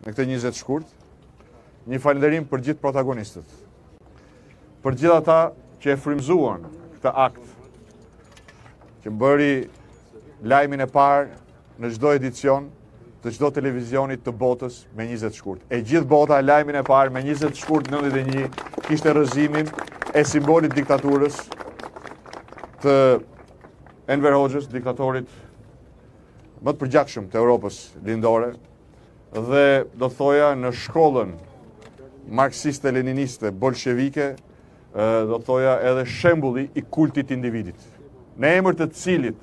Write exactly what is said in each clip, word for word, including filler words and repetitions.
në këtë njëzet shkurt, një falënderim për gjithë protagonistët, për gjithë ata që e frymëzuan këtë akt, që bëri lajmin e parë në çdo edicion të çdo televizionit të botës me njëzet shkurt. E gjithë bota e lajmin e parë me njëzet shkurt nëntëdhjetë e një kishte rrëzimin e simbolit diktaturës të Enver Hoxhës, diktatorit më të përgjakshëm të Europës lindore, dhe do të thoja në shkollën marksiste, leniniste, bolshevike, do të thoja edhe shembulli i kultit individit, në emër të cilit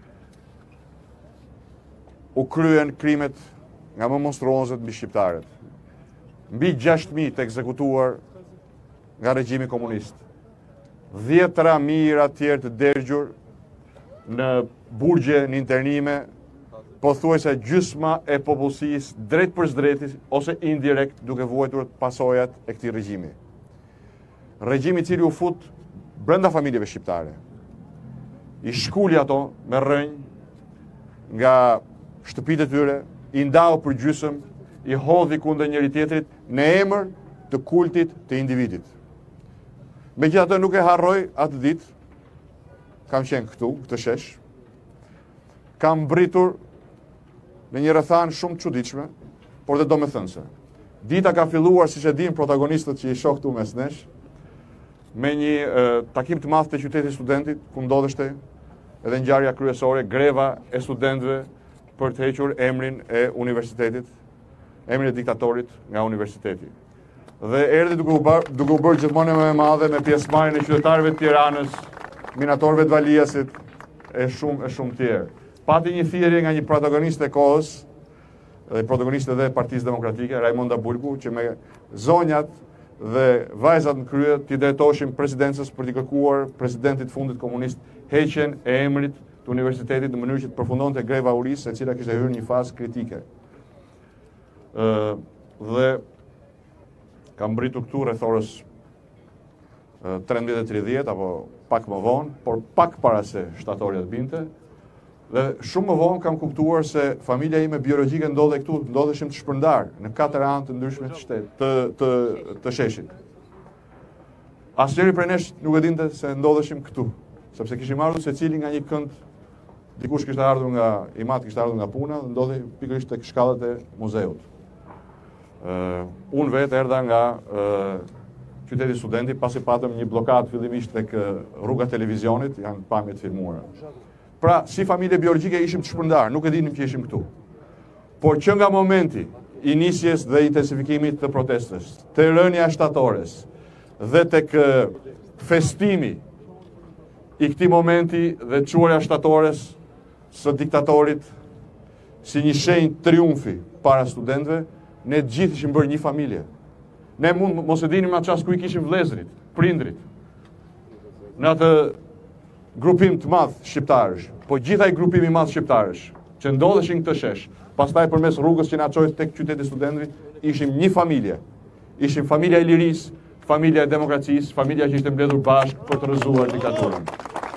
u kryen krimet nga më monstruozet mbi shqiptarët. Mbi gjashtë mijë të ekzekutuar nga regjimi komunist. dhjetra mijëra tjerë të dërgjur në burgje, në internime, pothuajse gjysma e popullsisë drejt për drejt ose indirekt duke vuajtur pasojat e këtij regjimi. Regjimi i cili u fut brenda familjeve shqiptare. I shkuli ato me rrënjë nga shtëpitë e tyre, i ndau për gjysëm, i hodhi kundër njëri tjetrit në emër të kultit të individit. Megjithatë nuk e harroj atë ditë, kam qenë këtu, këtë shesh, kam mbritur në një rrethanë shumë të çuditshme, por dhe domethënëse. Dita ka filluar, siç e dinë protagonistët që i shoh këtu mes nesh, me një e, takim të madh të qytetit studentit, ku ndodheshte edhe ngjarja kryesore, greva e studentëve për të hequr emrin e universitetit, emrin e diktatorit nga universiteti. Dhe erdhi duke u bërë duke u bërë gjithmonë më e madhe me pjesëmarrjen e qytetarëve të Tiranës, minatorëve të Valiasit e shumë e shumë tjerë. Pati një thirrje nga një protagonist e kohës, dhe protagonist edhe e Partisë Demokratike, Raimonda Bulku, që me zonjat dhe vajzat në krye t'i drejtoheshin presidencës për t'i kërkuar presidentit fundit komunist heqjen e emrit të universitetit në mënyrë që të përfundonte greva urisë, e cila kishte hyrë në një fazë kritike. Ë dhe kam mbritur këtu rreth orës tridhjetë e tridhjetë apo pak më vonë, por pak para se shtatori të binte. Dhe shumë më vonë kam kuptuar se familja ime biologjike ndodhe këtu, ndodheshim të shpërndar në katër anë të ndryshme të shtetit, të të të sheshit. Asnjëri prej nesh nuk e dinte se ndodheshim këtu, sepse kishim ardhur secili nga një kënd, dikush kishte ardhur nga Imat, kishte ardhur nga puna, dhe ndodhej pikërisht tek shkallët e muzeut. Uh, unë vetë erdha nga uh, qyteti studenti, pasi patëm një blokadë fillimisht tek rruga televizionit, janë pamjet filmuara. Pra, si familje biologjike ishim të shpërndar, nuk e dinim që ishim këtu. Por që nga momenti i nisjes dhe intensifikimit të protestës, të rënia shtatores dhe tek festimi i këtij momenti dhe çuarja shtatores së diktatorit si një shenjë triumfi para studentëve, ne të gjithë ishim bërë një familje. Ne mund mos e dinim atë çast ku i kishim vëllezrit, prindrit. Në atë grupim të madh shqiptarësh, po gjithaj grupimi i madh shqiptarësh që ndodheshin këtë shesh, pastaj përmes rrugës që na çoi tek qyteti studentëve, ishim një familje. Ishim familja e lirisë, familja e demokracisë, familja që ishte mbledhur bashkë për të rrëzuar diktaturën.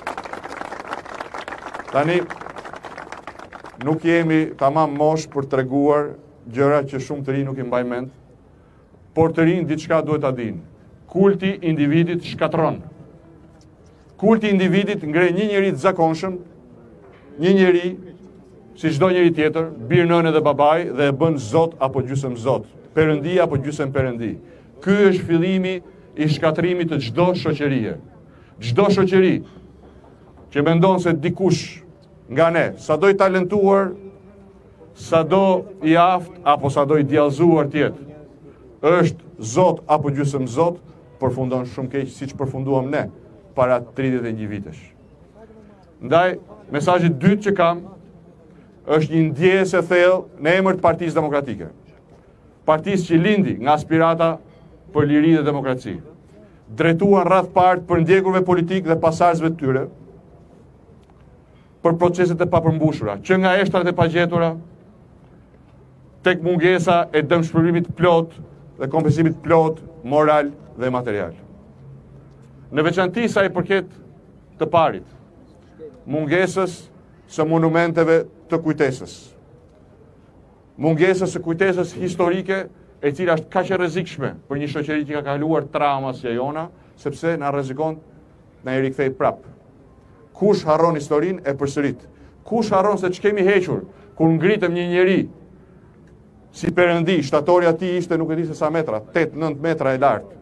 Tani nuk jemi tamam mosh për treguar gjëra që shumë të rinj nuk i mbajnë mend, por të rinj diçka duhet ta dinë. Kulti i individit shkatron. Kulti i individit ngre një njeri të zakonshëm, një njeri si çdo njeri tjetër, bir, nënë dhe babai, dhe e bën zot apo gjysmë zot, perëndi apo gjysmë perëndi. Ky është fillimi i shkatrimit të çdo shoqërie. Çdo shoqëri që mendon se dikush nga ne, sado i talentuar, sado i aftë apo sado i djallëzuar tjetë, është zot apo gjysmë zot, përfundon shumë keq siç përfunduam ne para tridhjetë e një vitesh. Ndaj, mesazhi i dytë që kam është një ndjesë e thellë në emër të Partisë Demokratike. Partisë që lindi nga aspirata për liri dhe demokraci. Drejtuan rreth part për ndjekurve politik dhe pasardhësve të tyre, për proceset e papërmbushura, që nga eshtrat e pagjetura, tek mungesa e dëmshpërimit plot dhe kompensimit plot, moral dhe material. Në veçanti sa i përket të parit, mungesës së monumenteve të kujtesës. mungesës së kujtesës historike, e cila është kaq e rrezikshme për një shoqëri që ka kaluar trauma si jona, sepse na rrezikon na i rikthej prap. Kush harron historinë e përsërit. Kush harron se ç'kemi hequr kur ngritëm një njeri si perëndi, shtatori ati ishte nuk e di se sa metra, tetë nëntë metra e lartë.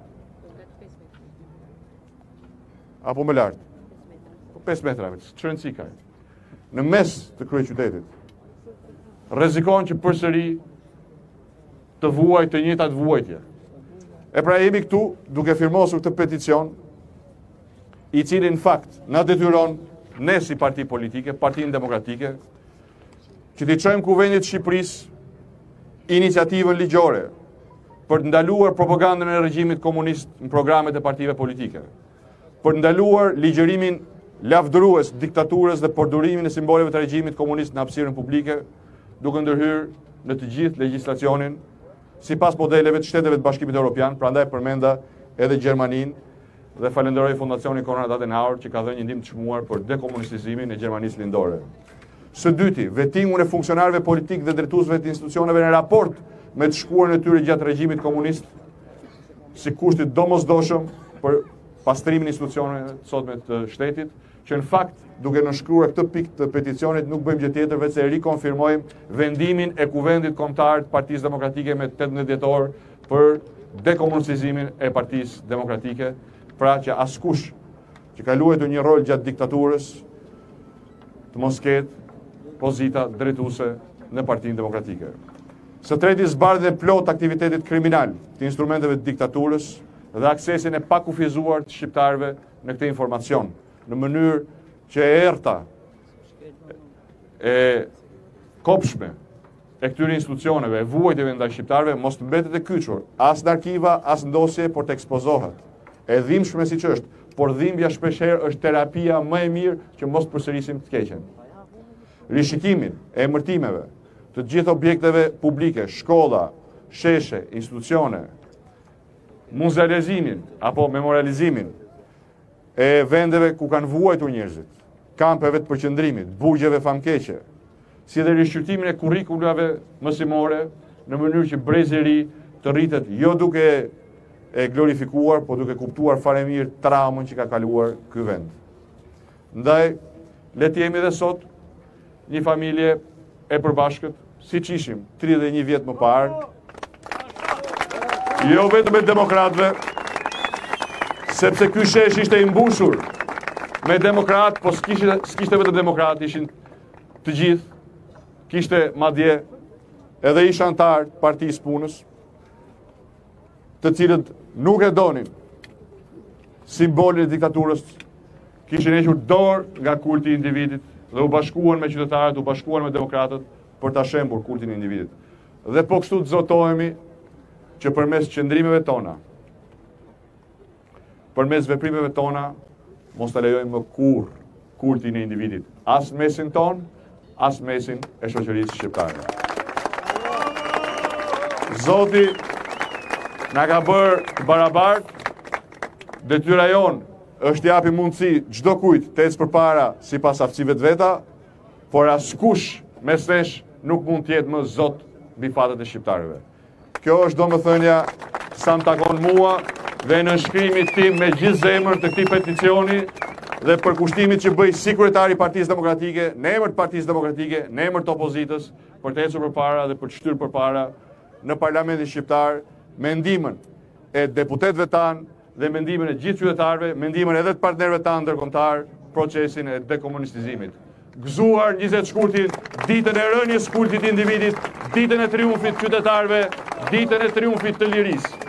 Apo më lartë. Po pesë metra, ç'rëndësi rëndësi ka. Në mes të kryeqytetit. Rrezikon që përsëri të vuaj të njëjtat vuajtje. E pra jemi këtu duke firmosur këtë peticion, i cili në fakt na detyron ne si parti politike, Partinë Demokratike, që t'i çojmë Kuvendit të Shqipërisë iniciativën ligjore për të ndaluar propagandën e regjimit komunist në programet e partive politike, për të ndaluar ligjërimin lavdërues diktaturës dhe përdorimin e simboleve të regjimit komunist në hapësirën publike, duke ndërhyrë në të gjithë legjislacionin sipas modeleve të Shteteve të Bashkimit Evropian, prandaj përmenda edhe Gjermaninë dhe falenderoj Fondacionin Konrad Adenauer që ka dhënë një ndihmë të çmuar për dekomunistizimin e Gjermanisë lindore. Së dyti, vetingun e funksionarëve politikë dhe drejtuesve të institucioneve në raport me të shkuarën e tyre gjatë regjimit komunist, si kushtit domosdoshëm për pastrimin e institucioneve të sotme të shtetit, që në fakt, duke nënshkruar këtë pikë të peticionit, nuk bëjmë gjë tjetër veç se rikonfirmojmë vendimin e Kuvendit Kombëtar të Partisë Demokratike me tetëmbëdhjetë dhjetor për dekomunistizimin e Partisë Demokratike, pra që askush që ka luajtur një rol gjatë diktaturës të mos ketë pozita drejtuese në Partinë Demokratike. Së treti, zbardhjen e plot aktivitetit kriminal të instrumenteve të diktaturës dhe aksesin e pakufizuar të shqiptarëve në këtë informacion, në mënyrë që e errta e kopshme e këtyre institucioneve, e vuajtjeve ndaj shqiptarëve, mos të mbetet e kyçur, as në arkiva, as në dosje, por të ekspozohet. E dhimbshme siç është, por dhimbja shpeshherë është terapia më e mirë që mos përsërisim të keqen. Rishikimin e emërtimeve të gjithë objekteve publike, shkolla, sheshe, institucione, muzealizimin apo memorializimin e vendeve ku kanë vuajtur njerëzit, kampeve të përqendrimit, burgjeve famkeqe, si dhe rishqyrtimin e kurrikulave mësimore në mënyrë që brezi i ri të rritet jo duke e glorifikuar, po duke kuptuar fare mirë traumën që ka kaluar ky vend. Ndaj, le të jemi edhe sot një familje e përbashkët, siç ishim tridhjetë e një vjet më parë, jo vetëm me demokratëve, sepse ky shesh ishte i mbushur me demokrat, po s'kishte s'kishte vetëm demokrat, ishin të gjithë, kishte madje edhe ish antar të Partisë Punës, të cilët nuk e donin simbolin e diktaturës, kishin hequr dorë nga kulti i individit dhe u bashkuan me qytetarët, u bashkuan me demokratët për ta shembur kultin e individit. Dhe po kështu të zotohemi që përmes qëndrimeve tona, përmes veprimeve tona, mos ta lejojmë më kurrë kultin e individit, as mesin ton, as mesin e shoqërisë shqiptare. Zoti na ka bërë të barabartë, detyra jonë është japi mundësi çdo kujt të ecë përpara sipas aftësive të veta, por askush mes nesh nuk mund të jetë më zot mbi fatet e shqiptarëve. Kjo është domethënia sa më takon mua dhe në shkrimit tim me gjithë zemër të këtij peticioni dhe për kushtimit që bëj si kryetari i Partisë Demokratike, në emër të Partisë Demokratike, në emër të opozitës, për të ecur përpara dhe për të shtyrë përpara në Parlamentin shqiptar me ndihmën e deputetëve tanë dhe me ndihmën e gjithë qytetarëve, me ndihmën edhe të partnerëve tanë ndërkombëtar procesin e dekomunistizimit. Gëzuar njëzet shkurtin, ditën e rënies kultit të individit, ditën e triumfit qytetarëve, ditën e triumfit të lirisë.